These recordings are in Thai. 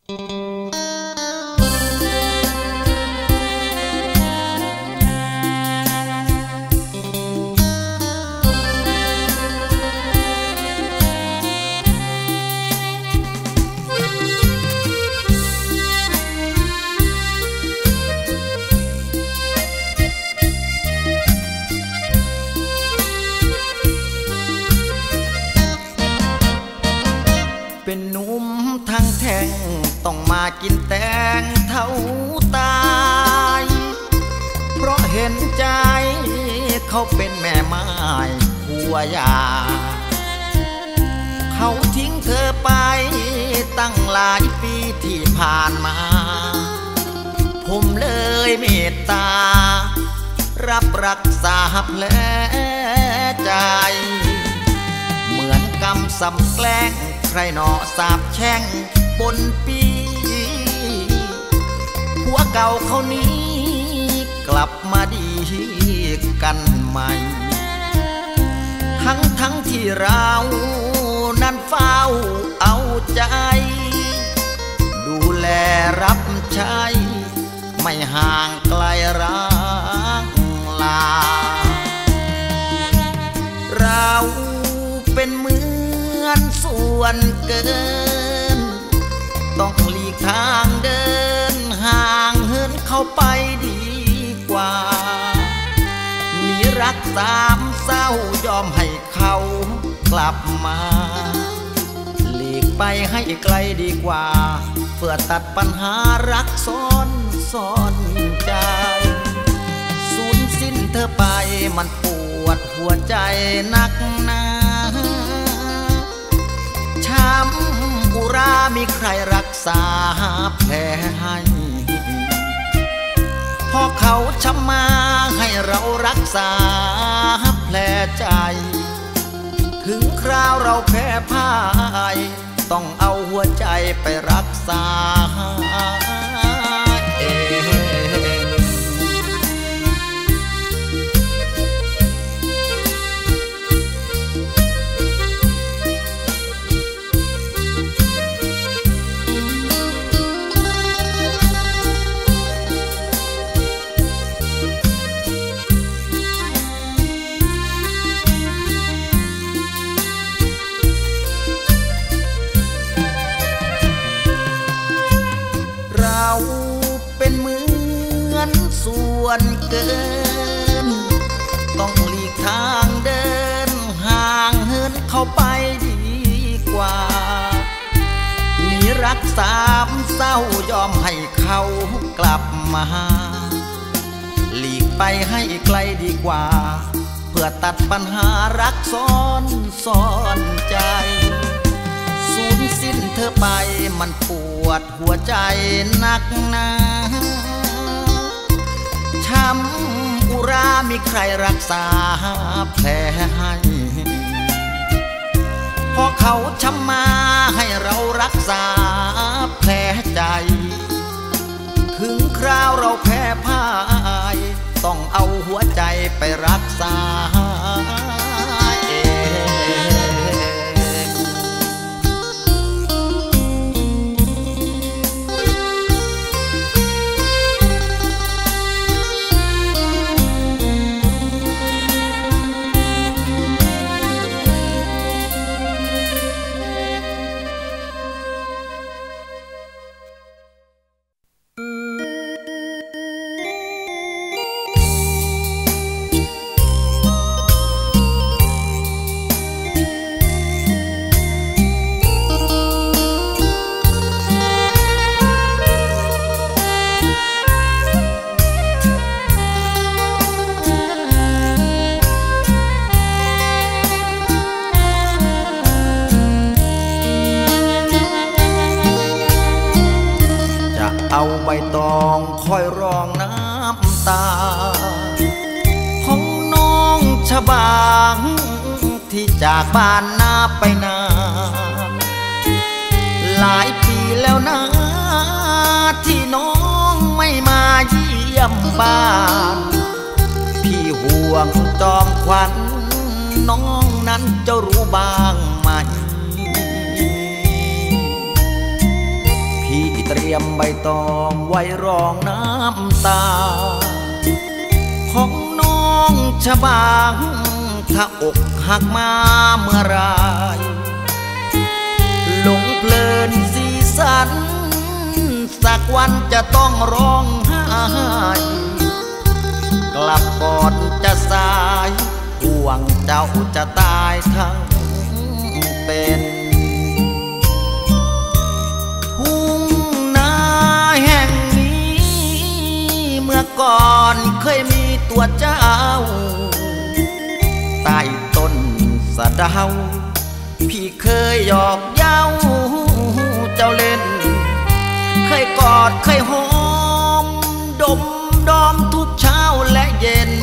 เป็นหนุ่มทั้งแท่งต้องมากินแตงเท่าตายเพราะเห็นใจเขาเป็นแม่ไม้ผัวยาเขาทิ้งเธอไปตั้งหลายปีที่ผ่านมาผมเลยเมตตารับรักษาแผลใจเหมือนกรรมสำแกล้งใครหนอสาบแช่งบนปีผัวเก่าเขานี้กลับมาดีกันใหม่ทั้งที่เรานั้นเฝ้าเอาใจดูแลรับใช้ไม่ห่างไกลรักลาเราเป็นเหมือนส่วนเกินต้องหลีกทางเดินห่างเหินเข้าไปดีกว่ามีรักสามเศร้ายอมให้เขากลับมาหลีกไปให้ไกลดีกว่าเพื่อตัดปัญหารักซ่อนใจสูญสิ้นเธอไปมันปวดหัวใจนักหนาช้ำอุรามีใครรักษาแผลให้พอเขาช้ำมาให้เรารักษาแผลใจถึงคราวเราแพ้พ่ายต้องเอาหัวใจไปรักษาเองเราเป็นเหมือนส่วนเกินต้องหลีกทางเดินห่างเหินเข้าไปดีกว่ามีรักสามเศร้ายอมให้เขากลับมาหลีกไปให้ไกลดีกว่าเพื่อตัดปัญหารักซ่อนใจสูญสิ้นเธอไปมันปวดหัวใจนักหนาช้ำอุรามีใครรักษาแผลให้พอเขาช้ำมาให้เรารักษาแผลใจถึงคราวเราแพ้พ่ายต้องเอาหัวใจไปรักษาเองเอาใบตองคอยรองน้ำตาของน้องชบางที่จากบ้านนาไปนานหลายปีแล้วนะที่น้องไม่มาเยี่ยมบ้านพี่ห่วงจอมขวัญน้องนั้นจะรู้บ้างไหมพี่เตรียมใบตองไว้รองน้ำตาของน้องชะบางถ้าอกหักมาเมื่อไรหลงเพลินสีสันสักวันจะต้องร้องไห้กลับก่อนจะสายห่วงเจ้าจะตายทั้งเป็นทุ่งนาแห่งนี้เมื่อก่อนเคยมีตัวเจ้าใต้ต้นสะเดาพี่เคยหยอกเย้าเจ้าเล่นเคยกอดเคยหอมดมดอมทุกเช้าและเย็น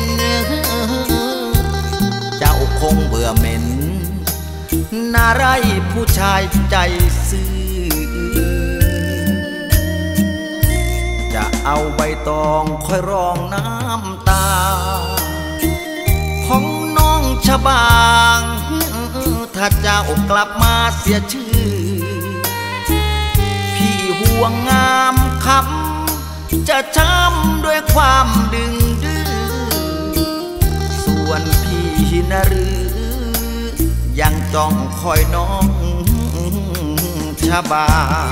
เจ้าคงเบื่อเหม็นน่าไรผู้ชายใจซื่อจะเอาใบตองค่อยรองน้ำตาของน้องชะบางถ้าเจ้ากลับมาเสียชื่อพี่ห่วงงามคำจะช้ำด้วยความดึงดื้อส่วนพี่นะหรือยังจ้องคอยน้องชะบา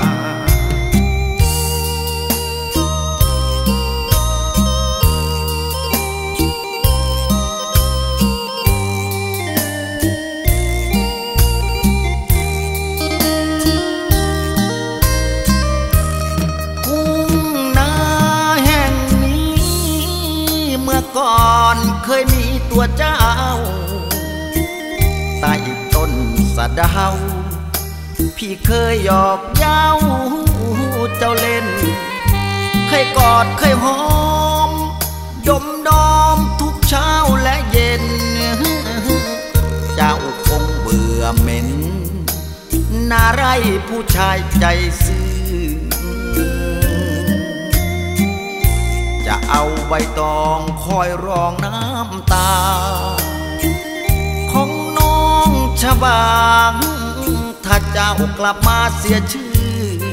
ก่อนเคยมีตัวเจ้าใต้ต้นสะเดาพี่เคยหยอกเย้าเจ้าเล่นเคยกอดเคยหอมดมดอมทุกเช้าและเย็นเจ้าคงเบื่อเหม็นน่าไรผู้ชายใจซื่อจะเอาใบตองคอยรองน้ำตาของน้องชะบางถ้าเจ้ากลับมาเสียชื่อ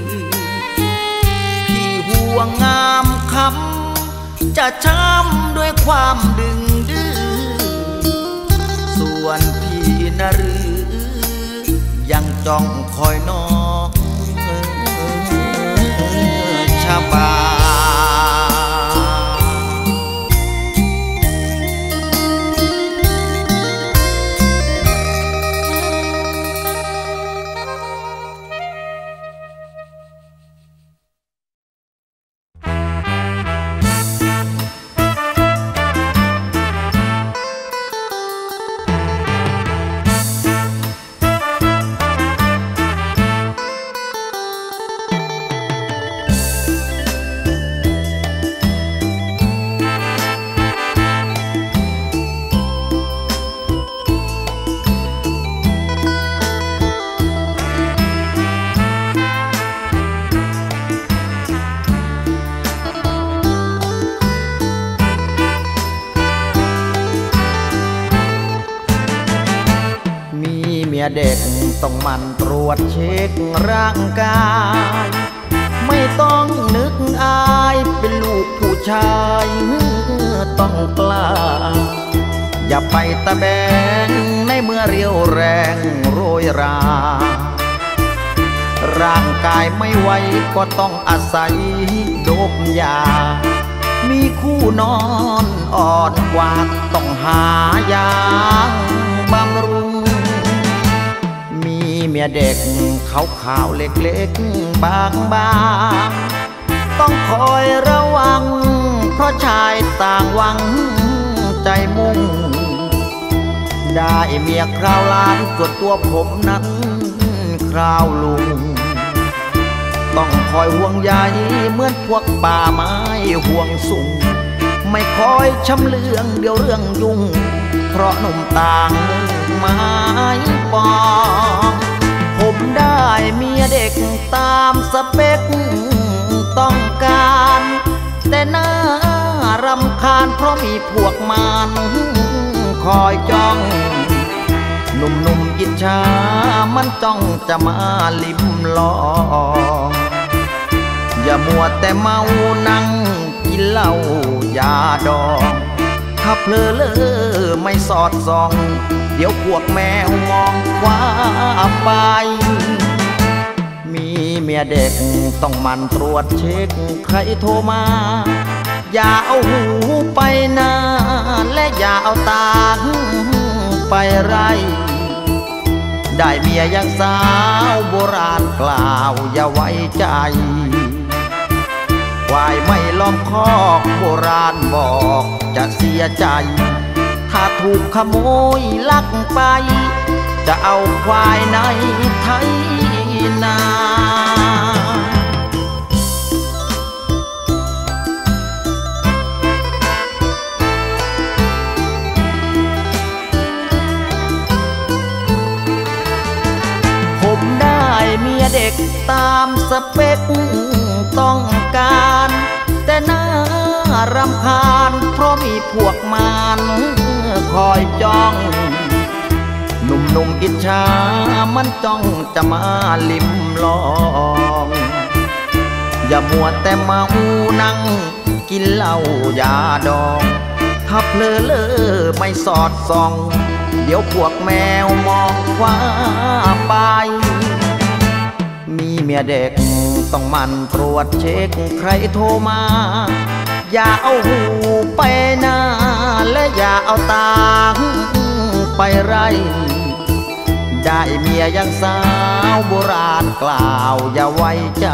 พี่ห่วงงามคำจะช้ำด้วยความดึงดื้อส่วนพี่นะหรือยังจ้องคอยน้องชะบางเด็กต้องมันตรวจเช็คร่างกายไม่ต้องนึกอายเป็นลูกผู้ชายต้องกล้าอย่าไปตะแบงในเมื่อเรียวแรงโรยราร่างกายไม่ไหวก็ต้องอาศัยโดบยามีคู่นอนอ่อนกว่าต้องหายาบำรุงเมียเด็กขาวๆเล็กๆบางๆต้องคอยระวังเพราะชายต่างหวังใจมุ่งได้เมียคราวล้านส่วนตัวผมนั้นคราวลุงต้องคอยห่วงใยเหมือนพวกป่าไม้ห่วงสูงไม่คอยช้ำเลืองเดี๋ยวเรื่องยุ่งเพราะหนุ่มต่างไม้ปองผมได้เมียเด็กตามสเปคต้องการแต่น่ารำคาญเพราะมีพวกมันคอยจ้องหนุ่มๆอิจฉามันจ้องจะมาลิ้มลองอย่ามัวแต่เมานั่งกินเหล้ายาดองถ้าเพลอเลอไม่สอดส่องเดี๋ยวพวกแมวมองคว้าไปมีเมียเด็กต้องมันตรวจเช็คใครโทรมาอย่าเอาหูไปนาและอย่าเอาตาไปไรได้เมียยังสาวโบราณกล่าวอย่าไว้ใจควายไม่ล้อมคอกโบราณบอกจะเสียใจถ้าถูกขโมยลักไปจะเอาควายในไถนาผมได้เมียเด็กตามสเปคต้องการแต่น่ารำคาญเพราะมีพวกมารคอยจ้องหนุ่มอิจฉามันจ้องจะมาลิ้มลองอย่ามัวแต่เมานั่งกินเหล้ายาดองถ้าเพลอเลอไม่สอดส่องเดี๋ยวพวกแมวมองคว้าไปมีเมียเด็กต้องมันตรวจเช็คใครโทรมาอย่าเอาหูไปนาและอย่าเอาตาไปไรได้เมียยังสาวโบราณกล่าวอย่าไว้ใจ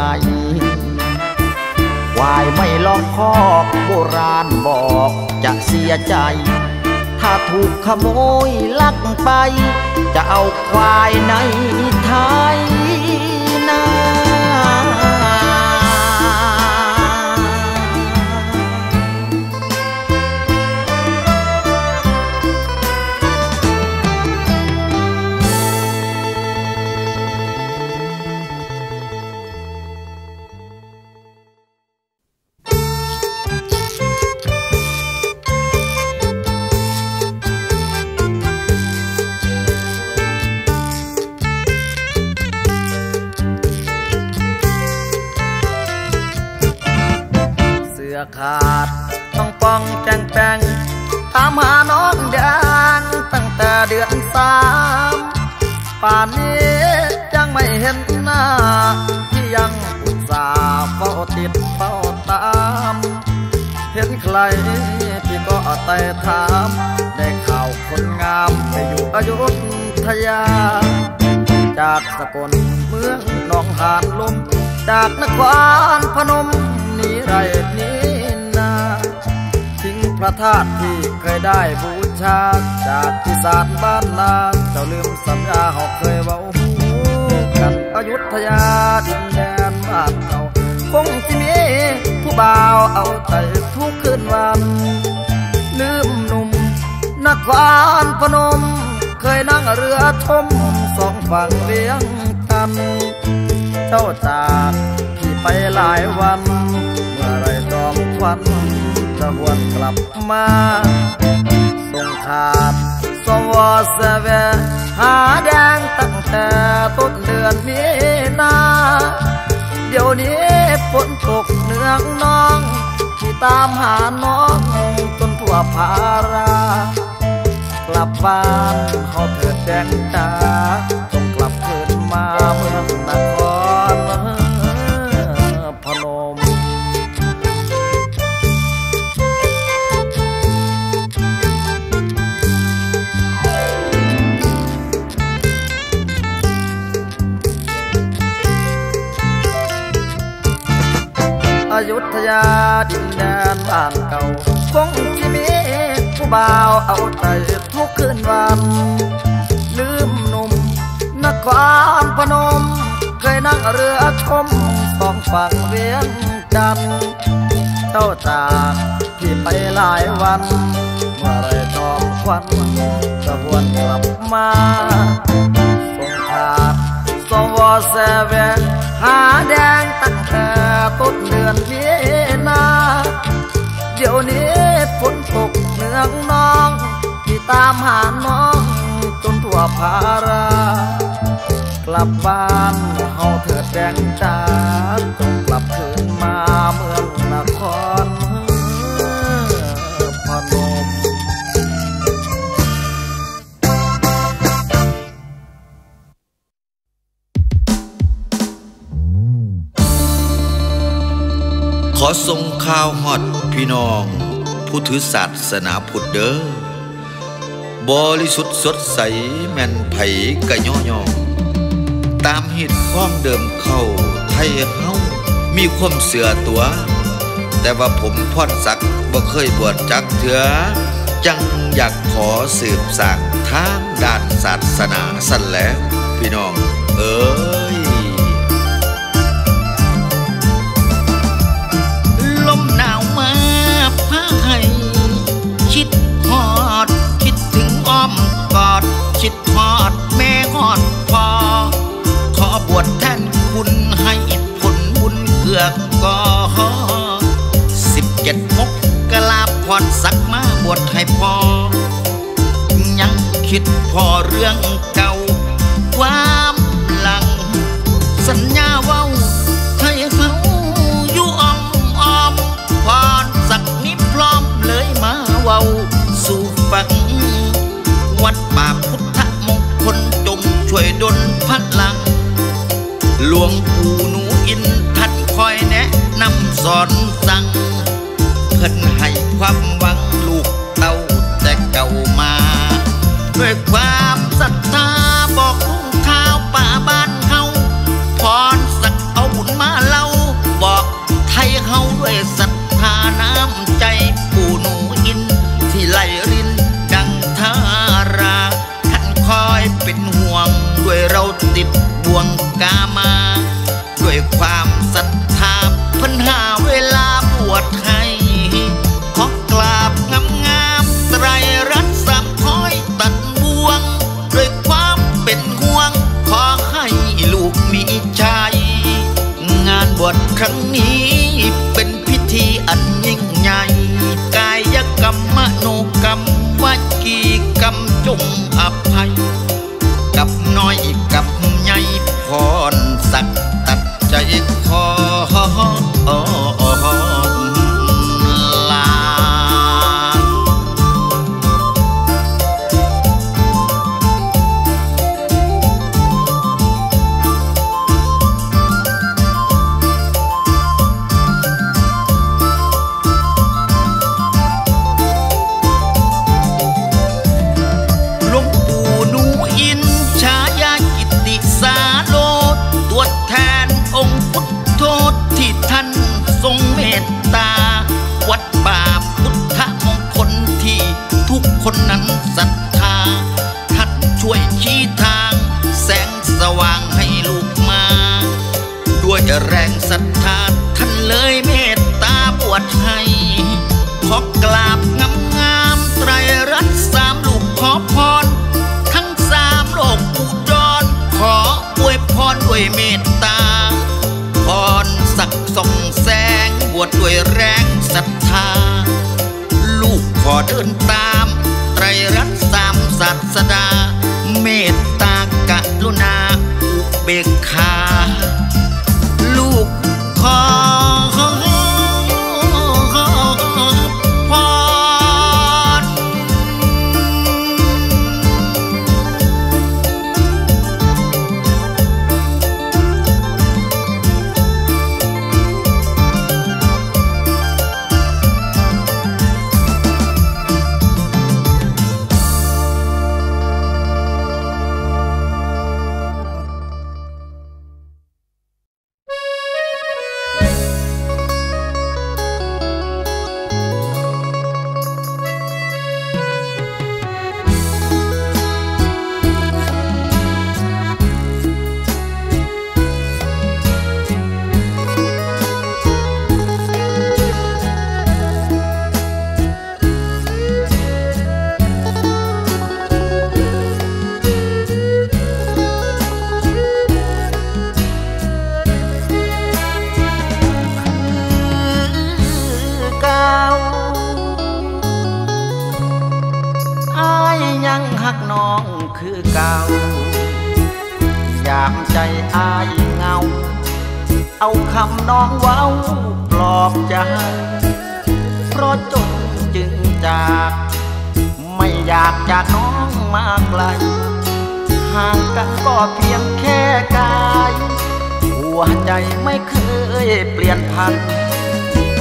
ควายไม่ล้อมคอกโบราณบอกจะเสียใจถ้าถูกขโมยลักไปจะเอาควายในไถนาขาดต้องป้องแจงแปงตามหาน้องแดงตั้งแต่เดือน3ป่านนี้ยังไม่เห็นหน้าที่ยังอุตส่าห์เฝ้าติดเฝ้าตามเห็นใครที่ก็แต่ถามได้ข่าวคนงามไปอยู่อยุธยาจากสกลเมืองหนองหานลมจากนครพนมนี่ไรนี้นาทิ้งพระธาตุที่เคยได้บูชาจากที่ศาลบ้านนาเจ้าลืมสัญญาเขาเคยเว้ากันอยุธยาดินแดนบ้านเราคงที่มีผู้บ่าวเอาแต่ทุกคืนวันลืมหนุ่มนครพนมเคยนั่งเรือชมสองฝั่งเลี้ยงกันเจ้าจากพี่ไปหลายวันเมื่อไรจอมควันจะหวนกลับมาส่งขาดสวอเสเวหาแดงตั้งแต่ต้นเดือนมีนาเดี๋ยวนี้ฝนตกเนืองน้องที่ตามหาน้องจนทั่วภารากลับบ้านเขาเถิดแดงจ้าต้องกลับคืนมาเมืองนครพนมอยุธยาดินแดนบ้านเก่าคงที่มีผู้บ่าวเอาแต่ทุกคืนวันลืมหนุ่มนครพนมเคยนั่งเรือชมสองฝั่งเวียงจันทร์เจ้าจากที่ไปหลายวันเมื่อไรจอมควันจะหวนกลับมาส่งขาดสวอเสเวหาแดงตั้งแต่ต้นเดือนมีนาเดี๋ยวนี้ฝนตกเนืองน้องที่ตามหาน้องจนทั่วภารากลับบ้านเฮาเถิดแดงจ้าต้องกลับคืนมาขอส่งข่าวฮอดพี่น้องผู้ถือศาสนาพุทธเด้อบริสุทธิ์สดใสแม่นไผกะย่อตามเหตุข้องเดิมเข้าไทยเฮามีความเสื่อตัวแต่ว่าผมพรศักดิ์บ่เคยบวชจักเถือจังอยากขอสืบสานทางด้านศาสนาสั่นแหล้วพี่น้องเอ้ยลมหนาวมาพาให้คิดฮอดคิดถึงอ้อมกอดคิดฮอดแม่ฮอดพ่อขอบวชแทนคุณให้ผลบุญเกือกก่อ17 มกราพรศักดิ์มาบวชให้พ่อยังคิดพอเรื่องเก่าความหลังสัญญาเว้าให้เขาอยู่อ้อมพรศักดิ์นี้พร้อมเลยมาเว้าสู่ฟังวัดป่าพุทธมงคลจงช่วยดลพลังหลวงปู่หนูอินท่านคอยแนะนำสอนสั่งเพิ่นให้ความหวังลูกเต้าแต่เก่ามาด้วยความศรัทธาบอกลุงข้าวป่าบ้านเฮาพรศักดิ์เอาบุญมาเล่าบอกไทยเฮาด้วยศรัทธาน้ำใจปู่หนูอินที่ไหลรินดังทาราท่านคอยเป็นห่วงด้วยเราติดบ่วงกามาด้วยความศรัทธาเพิ่นหาเวลาบวชให้ขอกราบงามไตรรัตน์สามคอยตัดบ่วงด้วยความเป็นห่วงขอให้ลูกมีชัยงานบวชครั้งนี้เป็นพิธีอันยิ่งใหญ่กายกรรมมโนกรรมวจีกรรมจงอภัยกับน้อยกับใหญ่พรศักดิ์ตัดใจขอลาหลวงปู่หนูอินฉายากิตติสาโลตัวแทนองค์พุทโธที่ท่านทรงเมตตาวัดป่าพุทธมงคลที่ทุกคนนั้นศรัทธาท่านช่วยชี้ทางแสงสว่างให้ลูกมาด้วยแรงศรัทธาท่านเลยเมตตาบวชให้ขอกราบงามไตรรัตน์สามลูกขอพรทั้งสามโลกอุดรขออวยพรด้วยเมตตาพรศักดิ์ส่องแสงบวชด้วยแรงศรัทธาลูกขอเดินตามไตรรัตน์สามศาสดาเมตตากรุณาอุเบกขาลูกขอพรหักน้องคือเก่ายามใจอายเงาเอาคำน้องเว้าปลอบใจเพราะจนจึงจากไม่อยากจากน้องมาไกลห่างกันก็เพียงแค่กายหัวใจไม่เคยเปลี่ยนพัน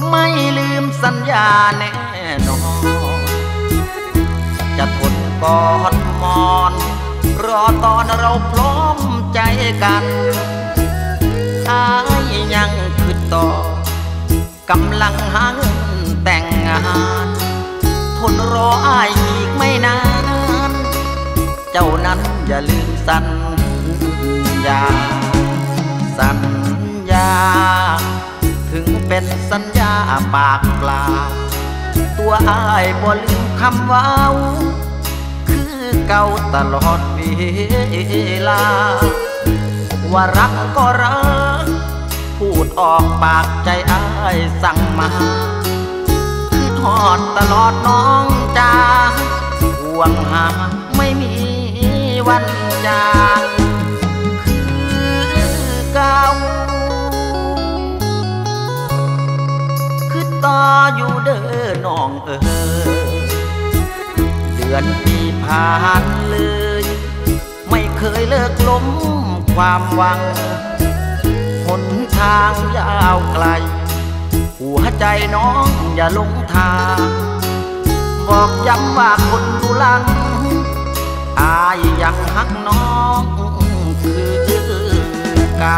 ไม่ลืมสัญญาแน่นอนจะทนกอดมอนรอตอนเราพร้อมใจกันอ้ายยังคิดต่อกำลังหาเงินแต่งงานทนรออ้ายอีกไม่นานเจ้านั้นอย่าลืมสัญญาสัญญาถึงเป็นสัญญาปากเปล่าตัวอ้ายบ่ลืมคำว้าวคือเก่าตลอดเวลาว่ารักก็รักพูดออกปากใจอ้ายสั่งมาคือทอดตลอดน้องจ้าห่วงหาไม่มีวันจางคือเก่าคือต่ออยู่เด้อน้องเดือนปีผ่านเลยไม่เคยเลิกล้มความหวังหนทางยาวไกลหัวใจน้องอย่าลงทางบอกย้ำว่าคนดูหลังอายยังฮักน้องคือเก่า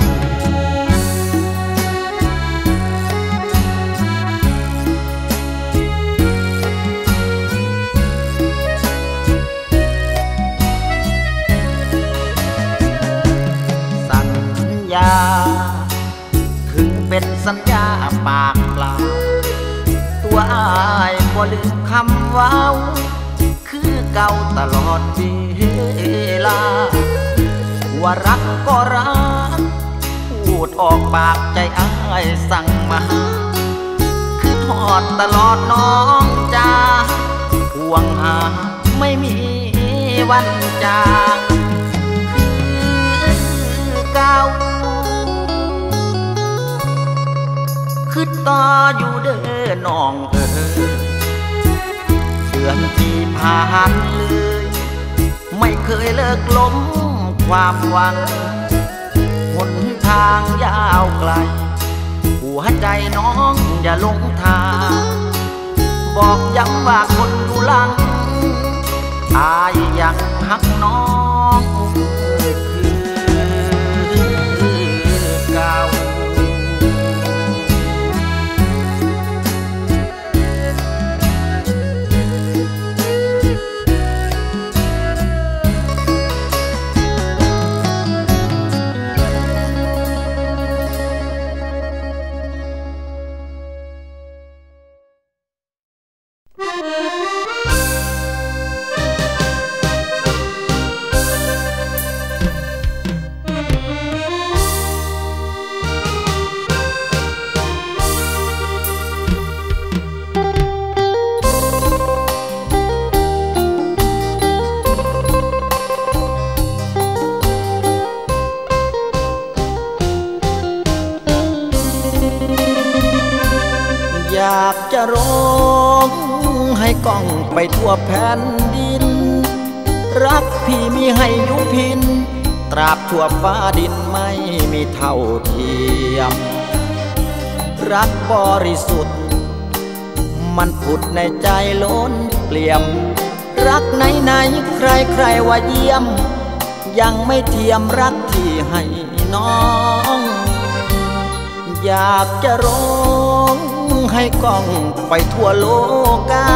สัญญาถึงเป็นสัญญาปากเปล่าตัวอ้ายบ่ลืมคำว้าวคือเก่าตลอดเวลาว่ารักก็รักพูดออกปากใจอ้ายสั่งมาคือทอดตลอดน้องจ้าห่วงหาไม่มีวันจางคือเก่าคือต่ออยู่เด้อน้องเดือนที่ผ่านเลยไม่เคยเลิกล้มความหวังหนทางยาวไกลหัวใจน้องอย่าลงทางบอกย้ำว่าคนดูหลังอายยังฮักน้องคือเก่าอยากจะร้องให้ก้องไปทั่วแผ่นดินรักพี่มีให้อยู่พินตราบทั่วฟ้าดินไม่มีเท่าเทียมรักบริสุทธิ์มันผุดในใจล้นเปลี่ยมรักไหนใครว่าเยี่ยมยังไม่เทียมรักที่ให้น้องอยากจะร้องให้ก้องไปทั่วโลกา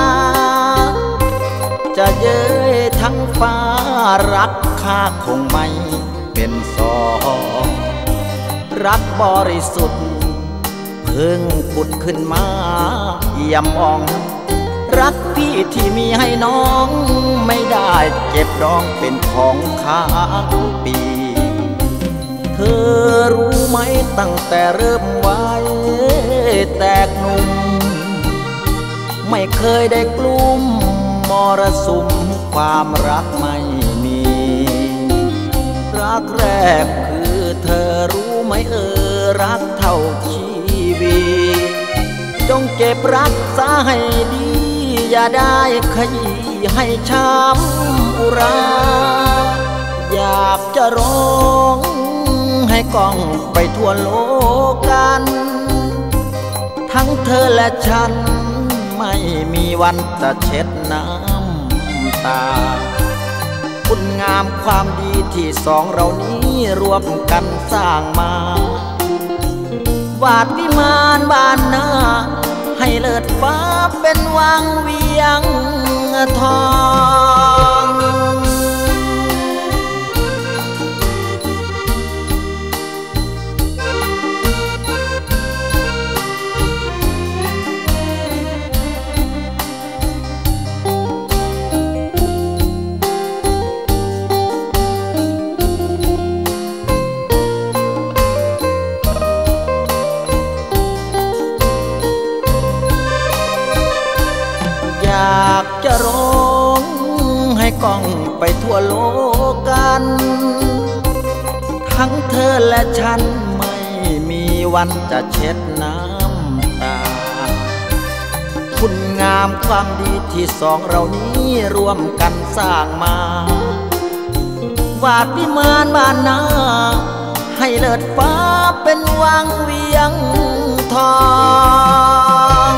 จะเย้ยทั้งฟ้ารักข้าคงไม่เป็นสองรักบริสุทธิ์เพิ่งผุดขึ้นมาเยี่ยมอ่องรักพี่ที่มีให้น้องไม่ได้เก็บดองเป็นของค้างปีเธอรู้ไหมตั้งแต่เริ่มไว้แตกหนุ่มไม่เคยได้กลุ่มมรสุมความรักไม่มีรักแรกคือเธอรู้ไหมรักเท่าชีวิตจงเก็บรักษาให้ดีอย่าได้ขยี้ให้ช้ำอุราอยากจะร้องให้ก้องไปทั่วโลกกันททั้งเธอและฉันไม่มีวันจะเช็ดน้ำตาคุณงามความดีที่สองเรานี้รวมกันสร้างมาวาดวิมานบ้านหน้าให้เลิศฟ้าเป็นวังเวียงทองอยากจะร้องให้ก้องไปทั่วโลกกันทั้งเธอและฉันไม่มีวันจะเช็ดน้ำตาคุณงามความดีที่สองเรานี้รวมกันสร้างมาวาดวิมานบ้านหน้าให้เลิศฟ้าเป็นวังเวียงทอง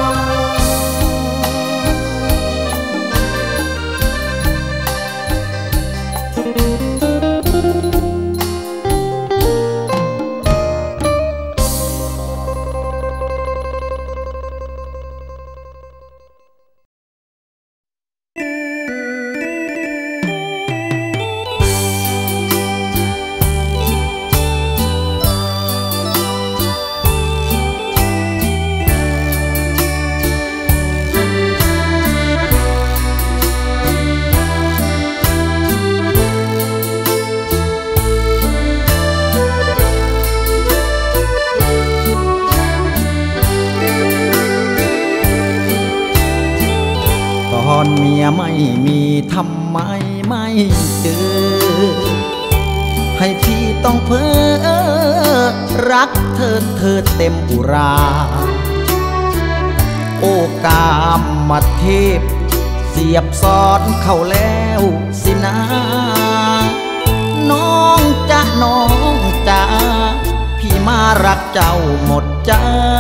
เมียไม่มีทำไมไม่เจอให้พี่ต้องเพ้อรักเธอเต็มอุราโอกามมาเทพเสียบซ้อนเข้าแล้วสินะน้องจ๊ะพี่มารักเจ้าหมดใจ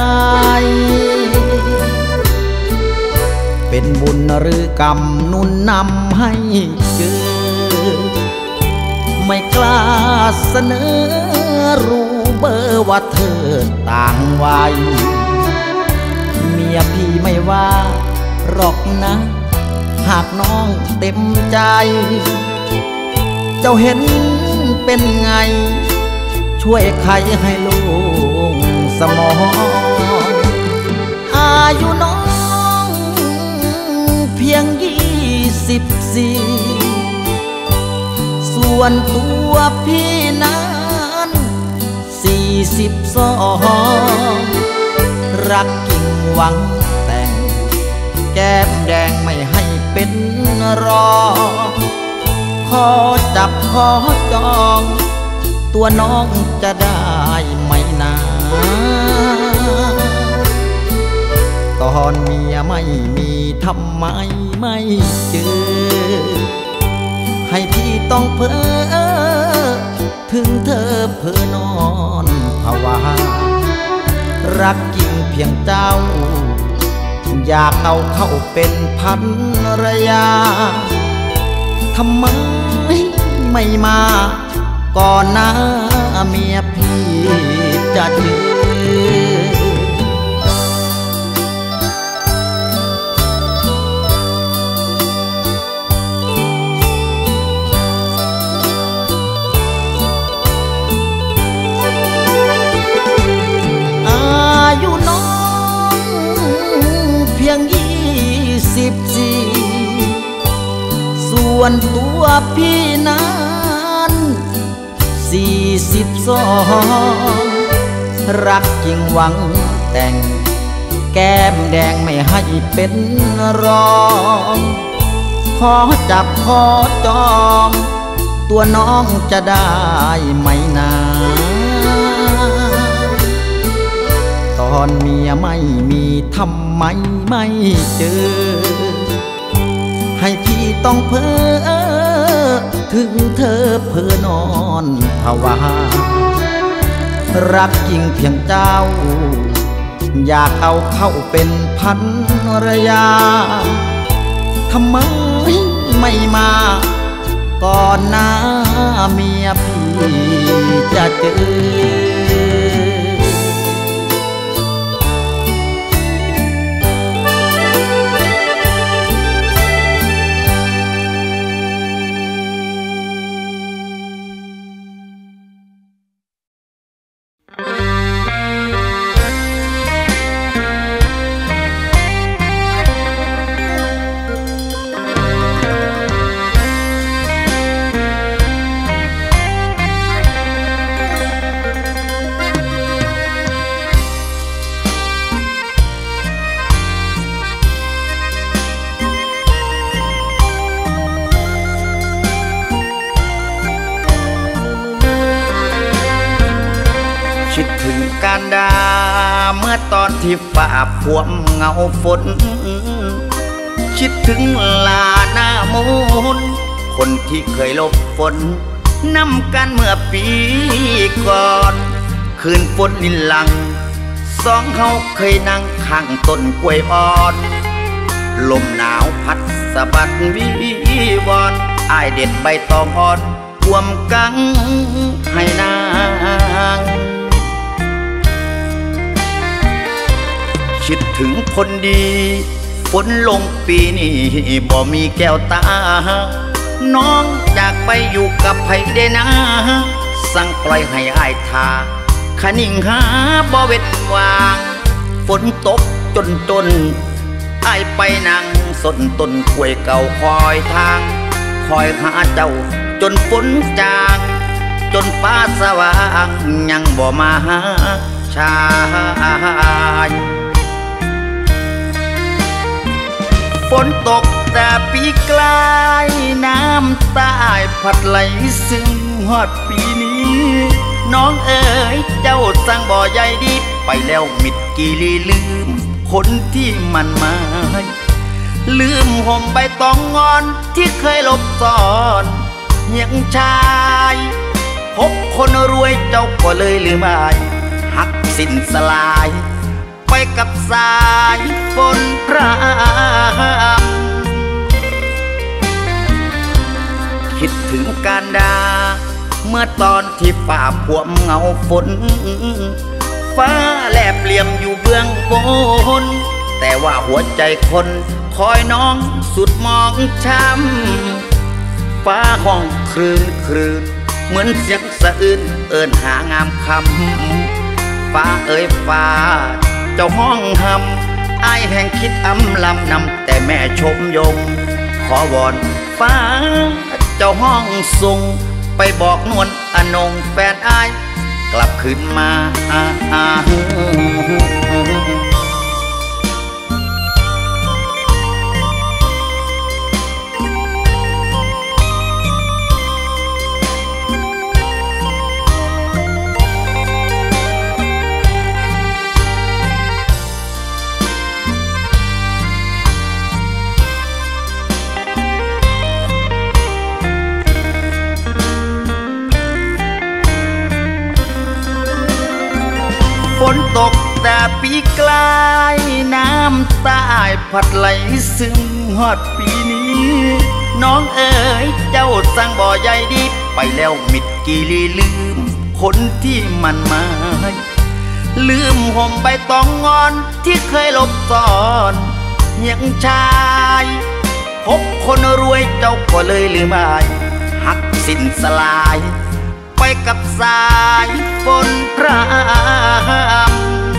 เป็นบุญหรือกรรมนุนนำให้เจอไม่กล้าเสนอรู้เบอร์ว่าเธอต่างวัยเมียพี่ไม่ว่าหรอกนะหากน้องเต็มใจเจ้าเห็นเป็นไงช่วยใครให้ลูกสมองอายุน้องเพียง24ส่วนตัวพี่นั้น42รักกิ่งหวังแต่งแก้มแดงไม่ให้เป็นรองขอจับขอจองตัวน้องจะได้ไหมนะตอนเมียไม่มีทำไมไม่เจอให้พี่ต้องเพ้อถึงเธอเพ้อนอนภาวะรักจริงเพียงเจ้าอยากเอาเข้าเป็นภรรยาทำไมไม่มาก่อนหน้าเมียพี่จะเจอส่วนตัวพี่นั้น42รักจริงหวังแต่งแก้มแดงไม่ให้เป็นรองขอจับขอจองตัวน้องจะได้ไหมนะตอนเมียไม่มีทำไมไม่เจอให้พี่ต้องเพ้อถึงเธอเพ้อนอนภาวะรักจริงเพียงเจ้าอยากเอาเข้าเป็นภรรยาทำไมไม่มาก่อนหน้าเมียพี่จะเจอคิดถึงการดาเมื่อตอนที่ฝ่าพวมเงาฝนคิดถึงลาหน้ามนคนที่เคยหลบฝนนำกันเมื่อปีก่อนคืนฝนลินลังสองเขาเคยนั่งข้างต้นกล้วยอ่อนลมหนาวพัดสะบัดวิวรอ้ายเด็ดใบตองอ่อนรวมกังให้นางคิดถึงคนดีฝนลงปีนี้บ่มีแก้วตาน้องจากไปอยู่กับไผได้นะสั่งปล่อยให้อ้ายทาขนิ่งหาบ่เว้นวางฝนตกจนอ้ายไปนั่งสนต้นกล้วยเก่าคอยทางคอยหาเจ้าจนฝนจางจนฟ้าสว่างยังบ่มาหาชายฝนตกแต่ปีกลายน้ำตาพัดไหลซึ่งฮอดปีนี้น้องเอ๋ยเจ้าสั่งบ่อใหญ่ดีไปแล้วมิดกี่ลีลืมคนที่มันมาลืมห่มใบตองงอนที่เคยหลบซ่อนยังชายพบคนรวยเจ้าก็เลยลืมอายหักสิ้นสลายไปกับสายฝนพรามคิดถึงการดาเมื่อตอนที่ฝ่าพวมเงาฝนฟ้าแลบเหลี่ยมอยู่เบื้องบนแต่ว่าหัวใจคนคอยน้องสุดมองช้ำฟ้าห้องคลื่นเหมือนเสียงสะอื้นเอิ้นหางามคำฟ้าเอ่ยฟ้าเจ้าห้องหำอ้ายแห่งคิดอำลำนำแต่แม่ชมยงขอวอนฟ้าเจ้าห้องส่งไปบอกนวลอนงแฟนอ้ายกลับคืนมาฝนตกแต่ปีกลายน้ำตาพัดไหลซึ่งฮอดปีนี้น้องเอ๋ยเจ้าสั่งบ่อใหญ่ดีไปแล้วมิดกี่ลีลืมคนที่มันมาลืมห่มใบตองงอนที่เคยหลบซ่อนยังชายพบคนรวยเจ้าก็เลยลืมอายหักสิ้นสลายไปกับสายฝนพราม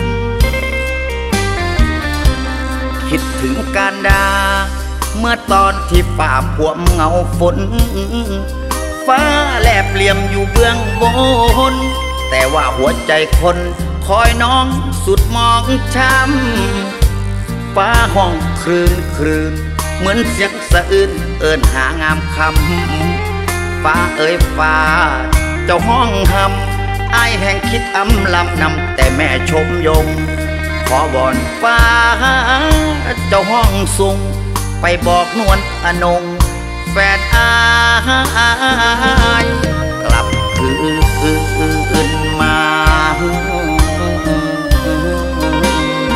คิดถึงการดาเมื่อตอนที่ฝ่าพวมเงาฝนฟ้าแลบเหลี่ยมอยู่เบื้องบนแต่ว่าหัวใจคนคอยน้องสุดมองช้ำฟ้าห้องคลื่นเหมือนเสียงสะอื้นเอิ้นหางามคำฟ้าเอ่ยฟ้าเจ้าห้องหำอ้ายแห่งคิดอำลำนำแต่แม่ชมยงขอวอนฟ้าเจ้าห้องส่งไปบอกนวลอนงแฟนอ้ายกลับคืนมา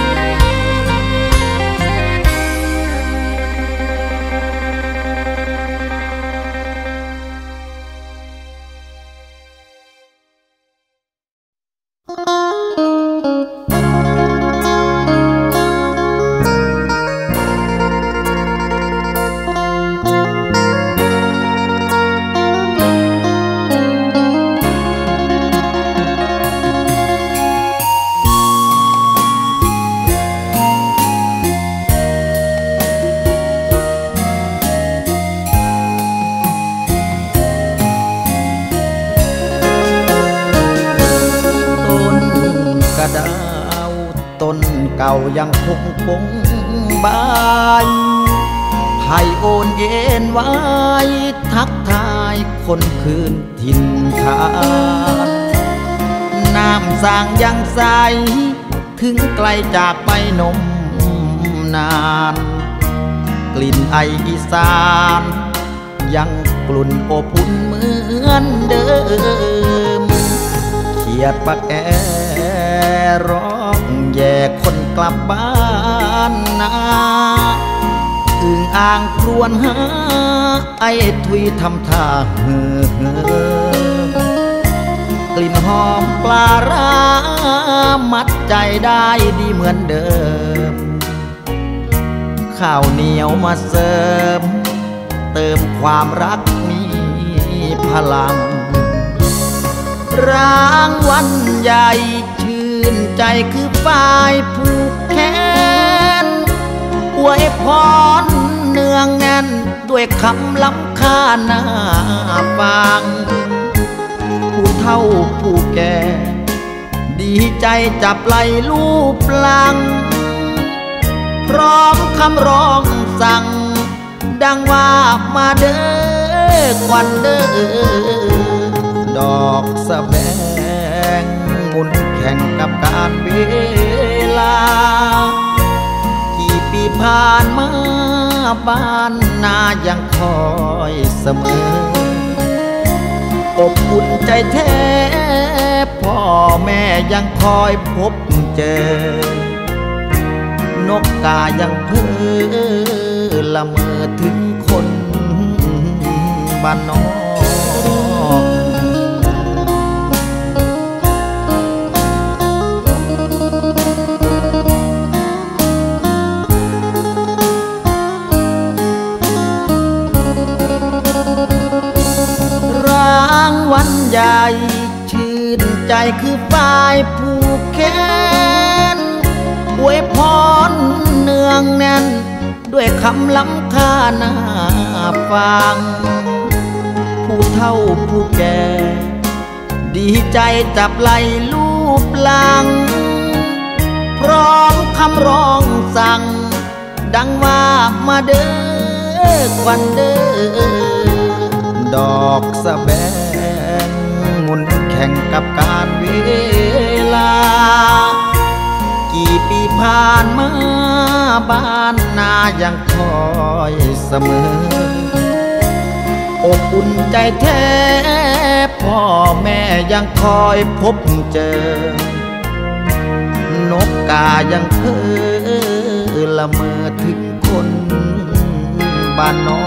ต้นเก่ายังคงใบไทยโอนเย็นไว้ทักทายคนคืนถิ่นฐานน้ำสร้างยังใสถึงไกลจากไปนมนานกลิ่นไออีสานยังกลุ่นอบอุ่นเหมือนเดิมเขียดปะแกร้องแย่คนกลับบ้านนาอึ่งอ่างครวญหาไอ้ทุยทำท่ากลิ่นหอมปลาร้ามัดใจได้ดีเหมือนเดิมข้าวเหนียวมาเสริมเติมความรักมีพลังรางวัลใหญ่ชื่นใจคือฝ่ายผู้แค้นอวยพรเนืองแน่นด้วยคำล้ำค่าหน้าฟังผู้เฒ่าผู้แก่ดีใจจับไหลลูบหลังพร้อมคำร้องสั่งดังว่ามาเด้อควันเด้อดอกสะแบงหมุนแข่งกับการเวลากี่ปีผ่านมาบ้านนายังคอยเสมออบอุ่นใจแท้พ่อแม่ยังคอยพบเจอนกกายังเพ้อละเมอถึงคนบ้านนอกรางวัลใหญ่ชื่นใจคือฝ่ายผู้แค้นอวยพรเนืองแน่นด้วยคำล้ำค่าหน้าฟังผู้เฒ่าผู้แก่ดีใจจับไหลลูบหลังพร้อมคำร้องสั่งดังว่ามาเด้อควันเด้อดอกสะแบงหมุนแข่งกับการเวลากี่ปีผ่านมาบ้านนายังคอยเสมออบอุ่นใจแท้พ่อแม่ยังคอยพบเจอนกกายังเพ้อละเมอถึงคนบ้านนอก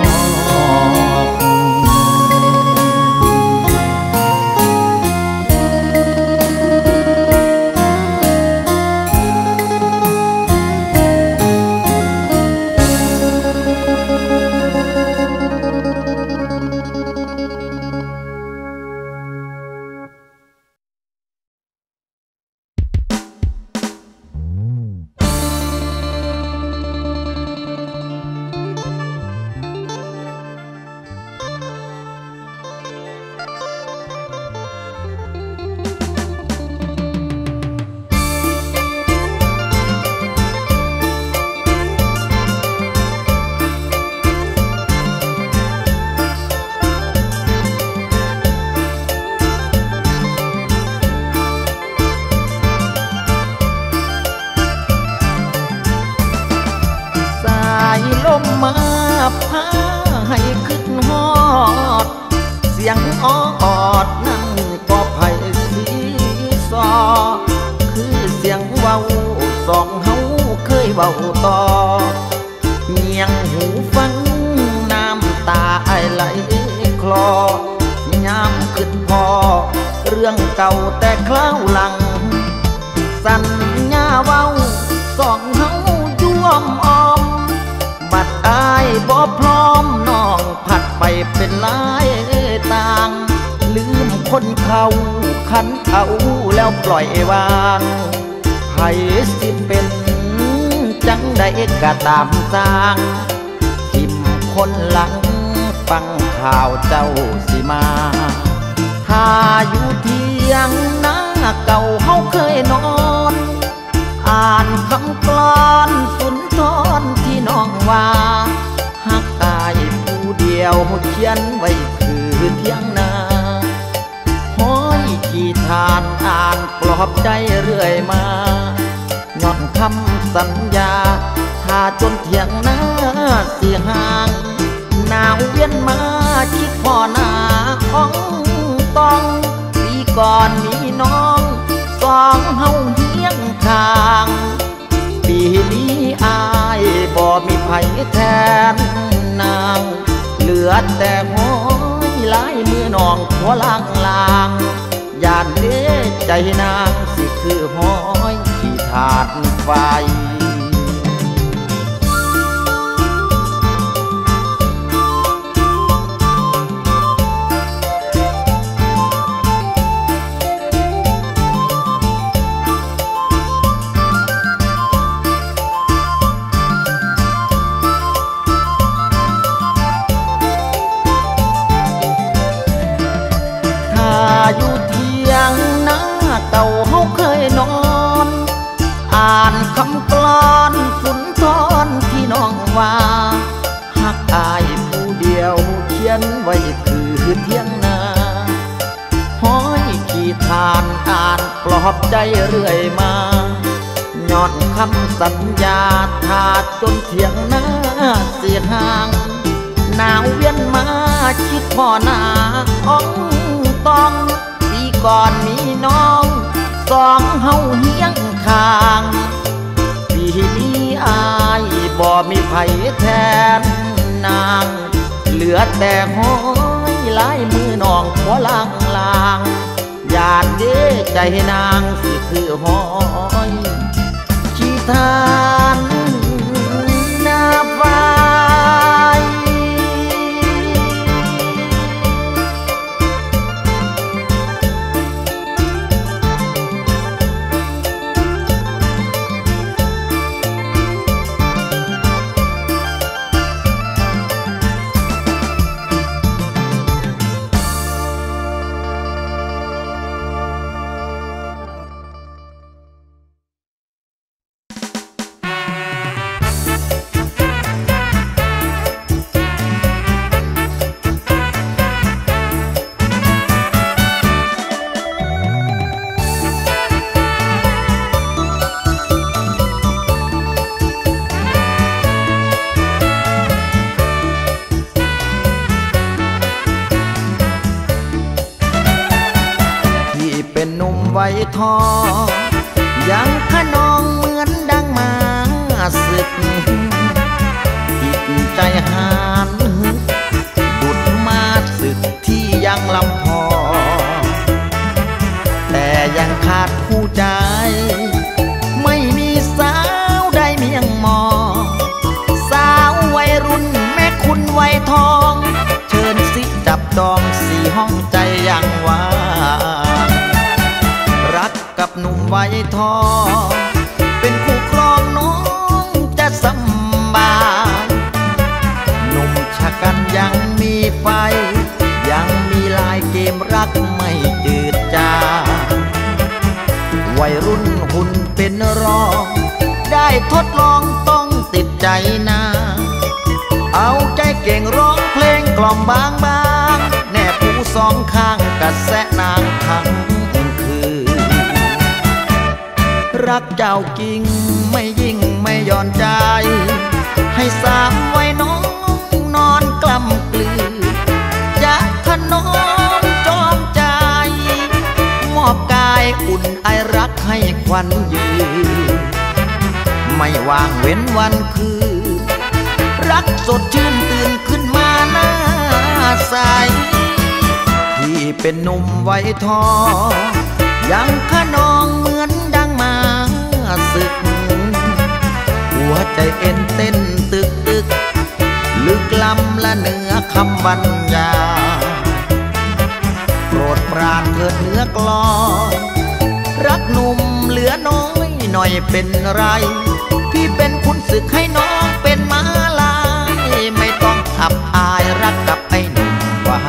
มาพาให้ขึ้นฮอดเสียงอ้อดนั่นก็ไผ่สีซอคือเสียงเว้าสองเฮาเคยเว้าต่อเงียงหูฟังน้ำตาไหลคลอยามขึ้นพอเรื่องเก่าแต่คราวหลังสัญญาเว้าสองเฮาย่วมอ้อมบัดอายบ่พร้อมน้องผัดไปเป็นหลายต่างลืมคนเขาขันเอาแล้วปล่อยวางให้สิเป็นจังใดก็ตามสร้างทิมคนหลังฟังข่าวเจ้าสิมาถ้าอยู่เที่ยงนาเก่าเฮาเคยนอนคำกลอนสุนทรที่น้องว่าหักอายผู้เดียวเขียนไว้คือเที่ยงนาห้อยขี้ทานอ่านปลอบใจเรื่อยมาย้อนคำสัญญาถ้าจนเที่ยงหน้าสิห่างหนาวเวียนมาคิดพ่อหน้าห้องต้องปีก่อนมีน้องสองเฮาเฮียงข้างปีนี้อายบ่มีไผแทนนางเหลือแต่ห้อยลายมือน้องหัวลางยานเด้ใจนางสิคือห้อยขี้ถาดไฟอยู่เที่ยงหน้าเก่าเฮาเคยนอนอ่านคำกลอนสุนทรที่น้องว่าหักอายผู้เดียวเขียนไว้คือเที่ยงนาห้อยขี้ทานอ่านปลอบใจเรื่อยมาย้อนคำสัญญาถาดจนเที่ยงหน้าเสียห่างหนาวเวียนมาคิดพ่อหน้าอ่องต้องปีก่อนมีน้องสองเฮาเฮียงข้างปีนี้อายบ่มีไผแทนนางเหลือแต่ห้อยลายมือน้องหัวลางยานเด้ใจนางสิคือห้อยขี้ทานหน้าฟ้าไว้ทอยังขนองเหมือนดังมาศึกจิตใจหานดุดมาศึกที่ยังลำพอแต่ยังขาดผู้ใจไม่มีสาวใดเมียงมอสาววัยรุ่นแม่คุณวัยทองเชิญสิจับดองสี่ห้องใจยังว่ารักกับหนุ่มวัยทองเป็นคู่ครองน้องจะสบายหนุ่มชะกันยังมีไฟยังมีลายเกมรักไม่จืดจางวัยรุ่นหุ่นเป็นรองได้ทดลองต้องติดใจนาเอาใจเก่งร้องเพลงกล่อมบางแนบหูสองข้างกระแสนางทั้งรักเจ้าจริงไม่ยิ่งไม่ย่อนใจให้สามไว้น้องนอนกล้ำกลือจะถนอมจอมใจมอบกายอุ่นไอรักให้ควันยืนไม่ว่างเว้นวันคืนรักสดชื่นตื่นขึ้นมาหน้าใสที่เป็นหนุ่มไว้ทอยังขนองเหมือนดังมาศึกหัวใจเอ็นเต้นตึกลึกล้ำและเหนือคำบรรยายโปรดปรานเถิดเนื้อกลอนรักหนุ่มเหลือน้อยหน่อยเป็นไรพี่เป็นคุณศึกให้น้องเป็นมาลายไม่ต้องอับอายรักกับไอ้หนุ่มไว้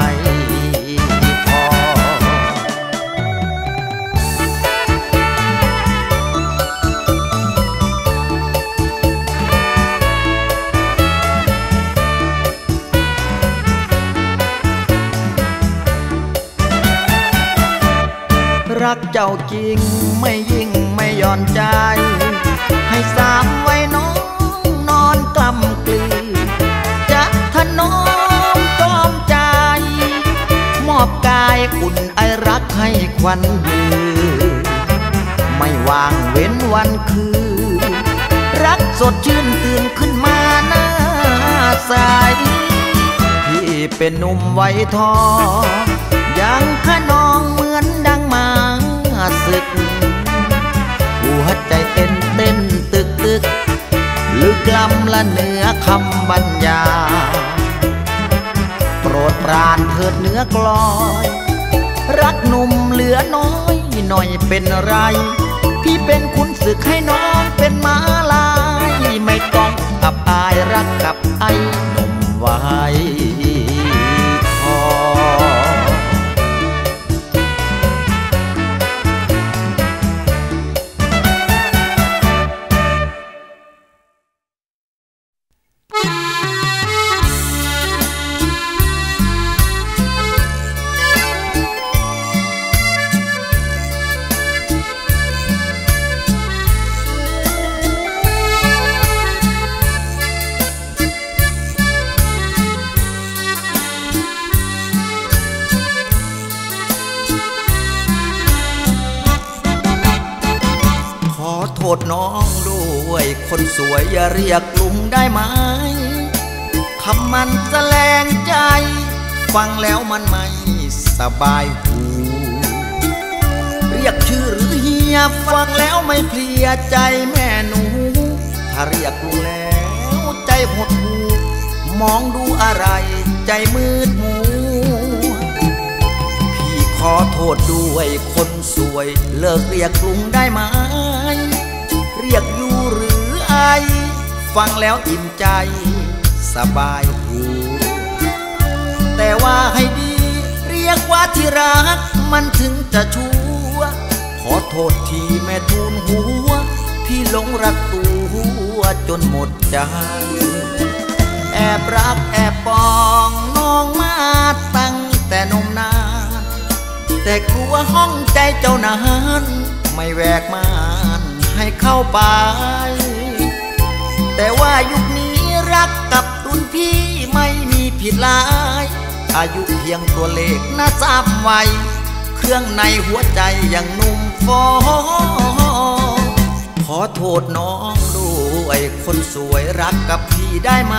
รักเจ้าจริงไม่ยิ่งไม่หย่อนใจให้สามไว้น้องนอนกล้ำกลืนจะถนอมตอมใจมอบกายอุ่นไอรักให้ควันยืนไม่วางเว้นวันคืนรักสดชื่นตื่นขึ้นมาหน้าใสพี่เป็นหนุ่มไว้ทองยังขนองเหมือนดังมาศึกหัวใจเต้นเต้นตึกตึกลึกล้ำละเหนือคำบรรยายโปรดปรานเถิดเนื้อกลอยรักหนุ่มเหลือน้อยหน่อยเป็นไรพี่เป็นขุนศึกให้น้องเป็นม้าลายไม่ต้องอับอายรักกับไอ้หนุ่มไว้โทษน้องด้วยคนสวยอย่าเรียกลุงได้ไหมคำมันแสลงใจฟังแล้วมันไม่สบายหูเรียกชื่อหรือเฮียฟังแล้วไม่เพลียใจแม่หนูถ้าเรียกลุงแล้วใจหดหูมองดูอะไรใจมืดมัวพี่ขอโทษด้วยคนสวยเลิกเรียกลุงได้ไหมเรียกอยู่หรือไอฟังแล้วอิ่มใจสบายหูแต่ว่าให้ดีเรียกว่าที่รักมันถึงจะชัวขอโทษทีแม่ทูลหัวพี่หลงรักตัวจนหมดใจแอบรักแอบปองน้องมาตั้งแต่นมนานแต่กลัวห้องใจเจ้านั้นไม่แวกม่านให้เข้าไปแต่ว่ายุคนี้รักกับรุ่นพี่ไม่มีผิดหลายอายุเพียงตัวเลขน่าจำไว้เครื่องในหัวใจยังหนุ่มฟอขอโทษน้องด้วยคนสวยรักกับพี่ได้ไหม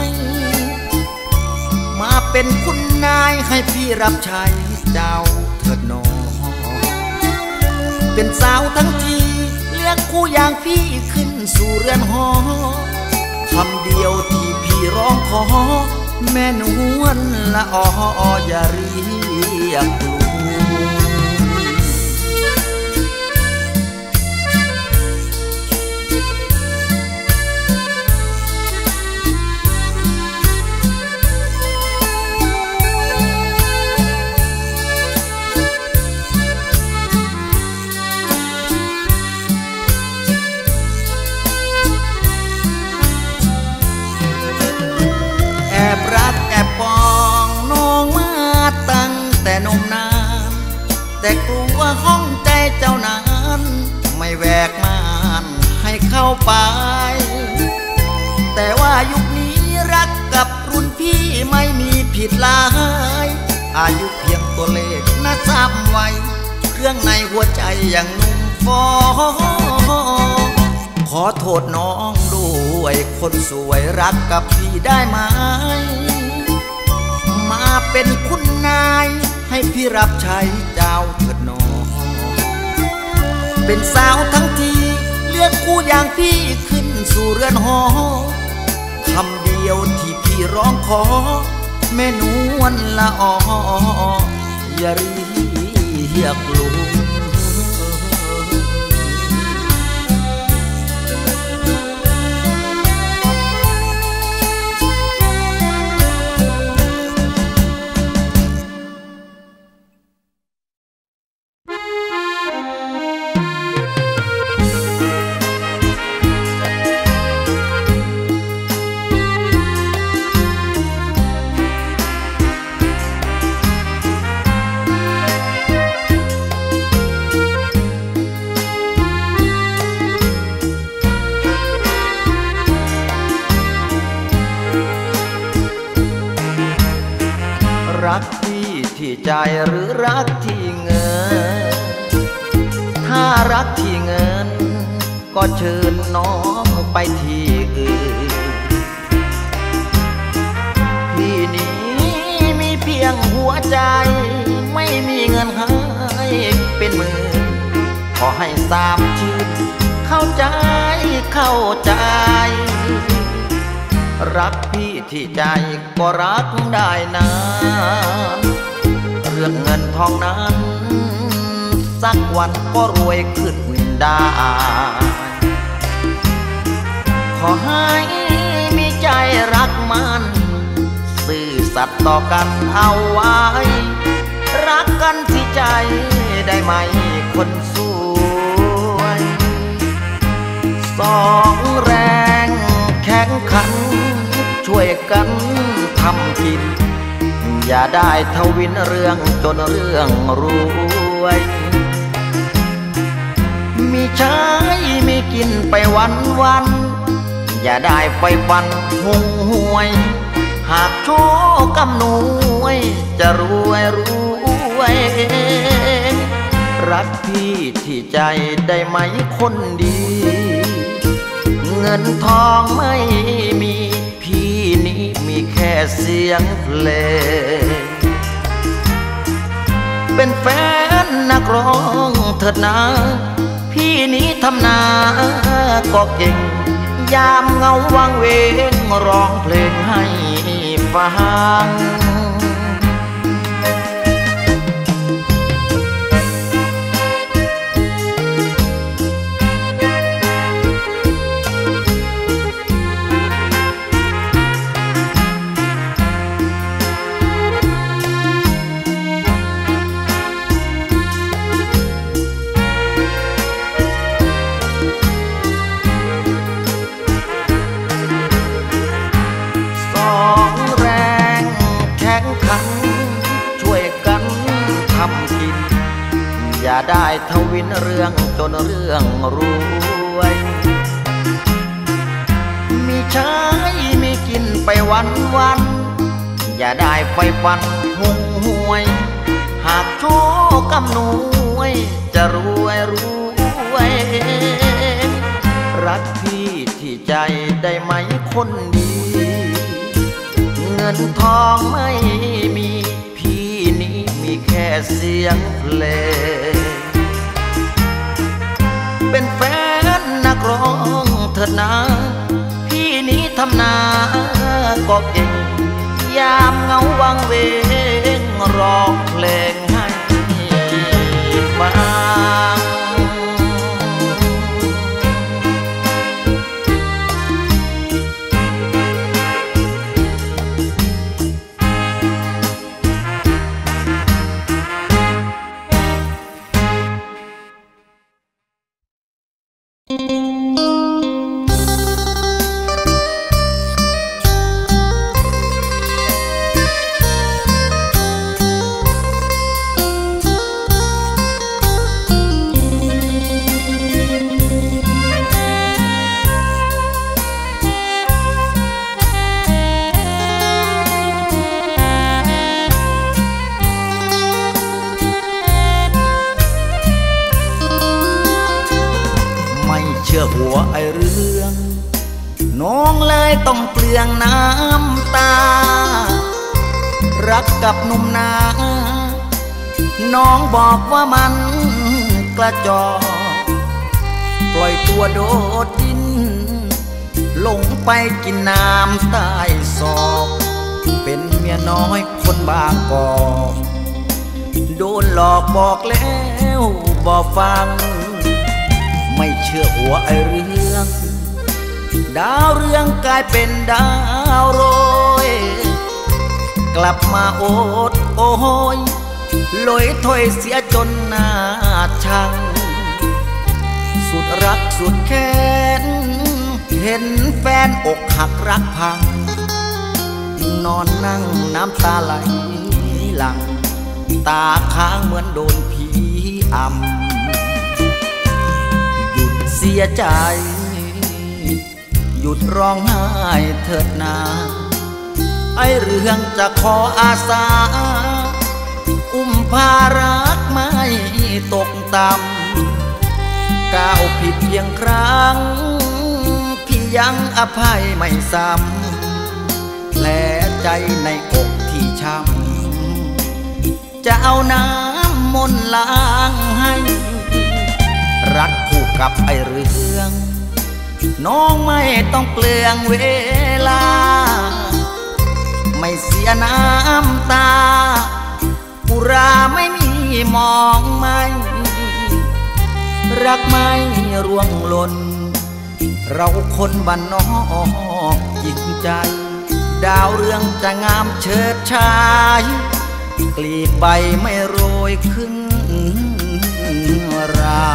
มาเป็นคุณนายให้พี่รับใช้เจ้าเถิดน้องเป็นสาวทั้งทีเรียกคู่อย่างพี่ขึ้นสู่เรือนหอคำเดียวที่พี่ร้องขอแม่นวลละออย่าเรียกลุงรักแอบปองน้องมาตั้งแต่นมนานแต่กลัวห้องใจเจ้านั้นไม่แวกม่านให้เข้าไปแต่ว่ายุคนี้รักกับรุ่นพี่ไม่มีผิดหลายอายุเพียงตัวเลขน่าจำไว้เครื่องในหัวใจยังหนุ่มฟอขอโทษน้องด้วยคนสวยรักกับพี่ได้ไหมมาเป็นคุณนายให้พี่รับใช้เจ้าเถิดน้องเป็นสาวทั้งทีเลือกคู่อย่างพี่ขึ้นสู่เรือนหอคำเดียวที่พี่ร้องขอแม่นวลละออย่าเรียกลุงรือรักที่เงินถ้ารักที่เงินก็เชิญน้องไปที่อื่นพี่นี้มีเพียงหัวใจไม่มีเงินให้เป็นหมื่นขอให้สามชื่นเข้าใจรักพี่ที่ใจก็รักได้นานเรื่องเงินทองนั้นสักวันก็รวยขึ้นได้ขอให้มีใจรักมันซื่อสัตย์ต่อกันเอาไว้รักกันที่ใจได้ไหมคนสวยสองแรงแข่งขันช่วยกันทำกินอย่าได้ทวินเรื่องจนเรื่องรวยมีใช้มีกินไปวันอย่าได้ไฟฟันหงหวยหากโชคกำนวยจะรวยรักพี่ที่ใจได้ไหมคนดีเงินทองไม่มีพี่นี้มีแค่เสียงเพลงเป็นแฟนนักร้องเถิดนะพี่นี้ทำนาก็เก่งยามเงาวังเวงร้องเพลงให้ฟังอย่าได้ทวินเรื่องจนเรื่องรวยมีใช้มีกินไปวันอย่าได้ไฟฟันหงหวยหากโชคกำนวยจะรวยรักพี่ที่ใจได้ไหมคนดีเงินทองไม่มีพี่นี้มีแค่เสียงเพลงเป็นแฟนนักร้องเถิดนะพี่นี้ทำนาก็เก่งยามเงาวังเวงร้องเพลงให้ฟังหัวไอเรื่องน้องเลยต้องเปลืองน้ำตารักกับหนุ่มนาน้องบอกว่ามันกระจอกปล่อยตัวโดดดินลงไปกินน้ำใต้ศอกเป็นเมียน้อยคนบางกอกโดนหลอกบอกแล้วบอกฟังไม่เชื่อหัวไอเรื่องดาวเรืองกลายเป็นดาวโรยกลับมาโอดโอยลอยถอยเสียจนหน้าชังสุดรักสุดแค้นเห็นแฟนอกหักรักพังนอนนั่งน้ำตาไหลหลังตาค้างเหมือนโดนผีอำเสียใจหยุดร้องไห้เถิดนาไอเรื่องจะขออาสาอุ้มพภารักไม่ตกต่ำก้าวผิดเพียงครั้งพี่ยังอภัยไม่ซ้ำแผลใจในอกที่ช้ำจะเอาน้ำมนต์ล้างให้รักคู่กับไอเรื่องน้องไม่ต้องเปลืองเวลาไม่เสียน้ำตาอุราไม่มีมองไม่รักไม่ร่วงหล่นเราคนบ้านนอกจริงใจดาวเรืองจะงามเฉิดฉายกลีบใบไม่โรยขึ้นรา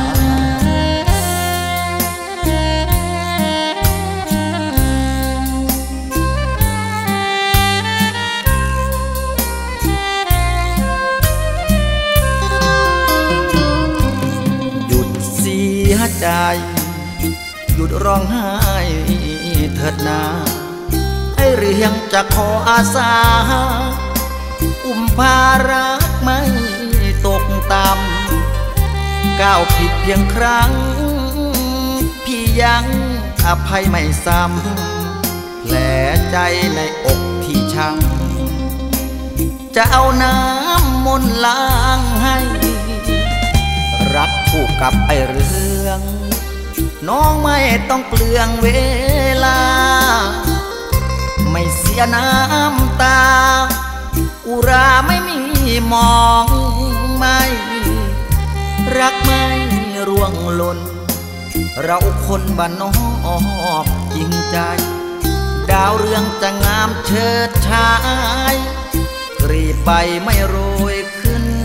หยุดเสียใจหยุดร้องไห้เถิดนาไอเรื่องจะขออาสาอุ้มภารักไม่ตกต่ำก้าวผิดเพียงครั้งพี่ยังอภัยไม่ซ้ำแผลใจในอกที่ช้ำจะเอาน้ำมนต์ล้างให้รักคู่กับไอเรื่องน้องไม่ต้องเปลืองเวลาไม่เสียน้ำตาอุราไม่มีมองไม่รักไม่ร่วงหล่นเราคนบ้านนอกจริงใจดาวเรืองจะงามเฉิดฉายกรีบใบไม่โรยขึ้น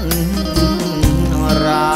รา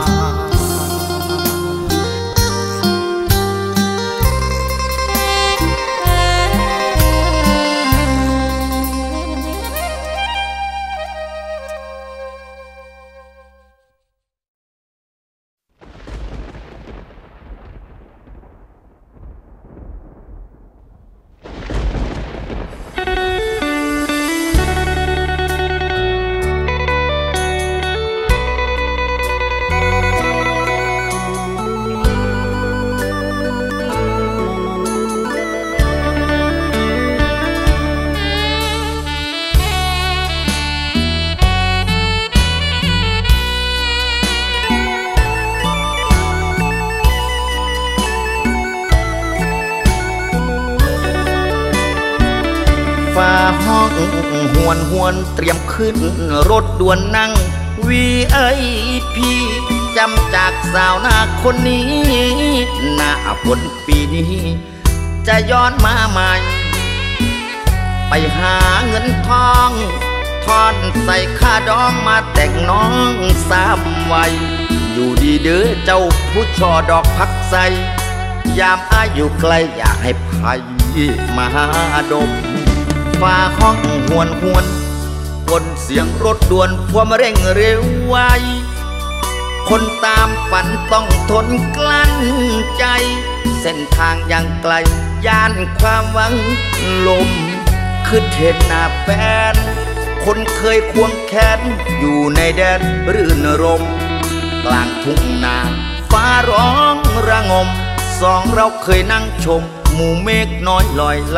หวนเตรียมขึ้นรถด่วนนั่ง VIP จำจากสาวหน้าคนนี้หน้าฝนปีนี้จะย้อนมาใหม่ไปหาเงินทองทอนใส่ค่าดองมาแต่งน้องสามวัยอยู่ดีเด้อเจ้าผู้ช่อดอกพักใสยามอายุไกลอยากให้ภัยมาดมฟ้าห้องหวนบนเสียงรถด่วนพวงเร่งเร็วไวคนตามฝันต้องทนกลั้นใจเส้นทางยังไกลย่านความหวังลมคือเห็นหน้าแฟนคนเคยควงแขนอยู่ในแดนรื่นรมกลางทุ่งนาฟ้าร้องระงมสองเราเคยนั่งชมหมู่เมฆน้อยลอยไหล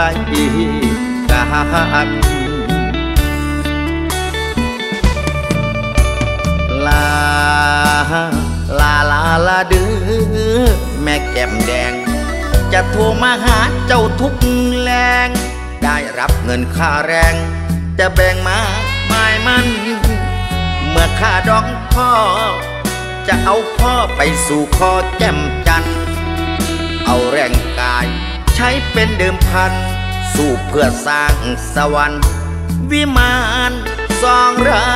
กันลาลาดื้อแม่แก้มแดงจะโทรมาหาเจ้าทุกแรงได้รับเงินค่าแรงจะแบ่งมาไม่มันเมื่อค่าดองพ่อจะเอาพ่อไปสู่คอแก้มจันเอาแรงกายใช้เป็นเดิมพันสู้เพื่อสร้างสวรรค์วิมานสองเรา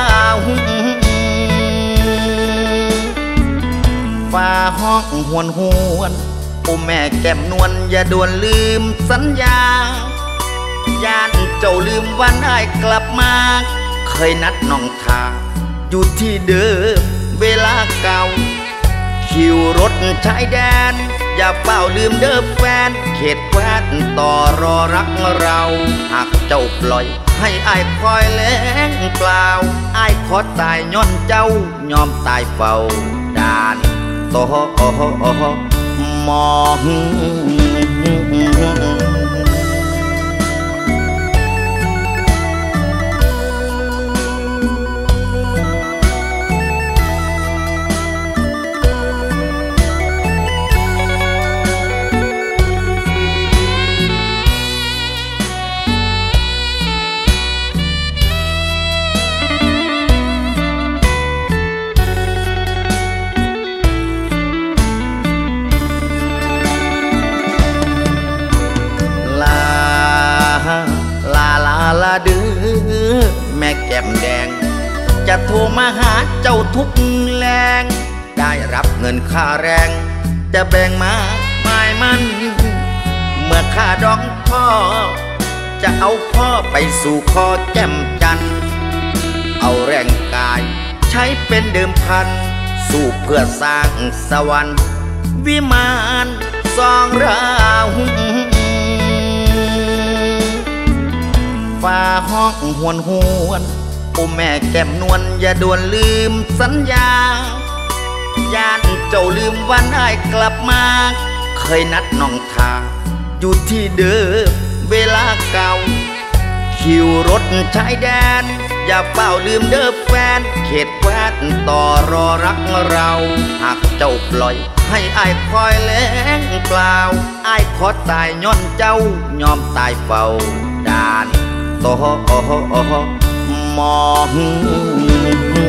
ฟ้าห้องหวนโอ้แม่แก้มนวลอย่าด่วนลืมสัญญาย่านเจ้าลืมวันได้กลับมาเคยนัดน้องทาอยู่ที่เดิมเวลาเก่าคิวรถชายแดนอย่าเฝ้าลืมเด้อแฟนเขตแคว้นต่อรอรักเราหากเจ้าปล่อยใให้อ้ายคอยแลงเปล่าอ้ายขอตายย้อนเจ้ายอมตายเฝ้าด่านโตมองลาดื้อแม่แก้มแดงจะโทรมาหาเจ้าทุกแรงได้รับเงินค่าแรงจะแบ่งมาไม่มันเมื่อข้าดองพ่อจะเอาพ่อไปสู่คอแก้มจันเอาแรงกายใช้เป็นเดิมพันสู้เพื่อสร้างสวรรค์วิมานสองราหุฟ้าห้องหวนโอ้แม่แก้มนวลอย่าด่วนลืมสัญญาย่านเจ้าลืมวันอ้ายกลับมาเคยนัดน้องทาอยู่ที่เดิมเวลาเก่าคิวรถชายแดนอย่าเฝ้าลืมเด้อแฟนเขตแคว้นต่อรอรักเราหากเจ้าปล่อยให้อ้ายคอยแลงเปล่าอ้ายขอตายย้อนเจ้ายอมตายเฝ้าด่านโตมอง